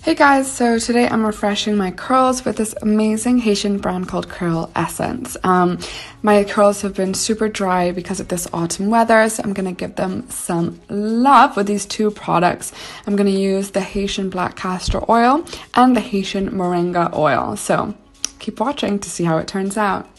Hey guys, so today I'm refreshing my curls with this amazing Haitian brand called Kreyol Essence. My curls have been super dry because of this autumn weather, so I'm going to give them some love with these two products. I'm going to use the Haitian black castor oil and the Haitian Moringa oil. So keep watching to see how it turns out.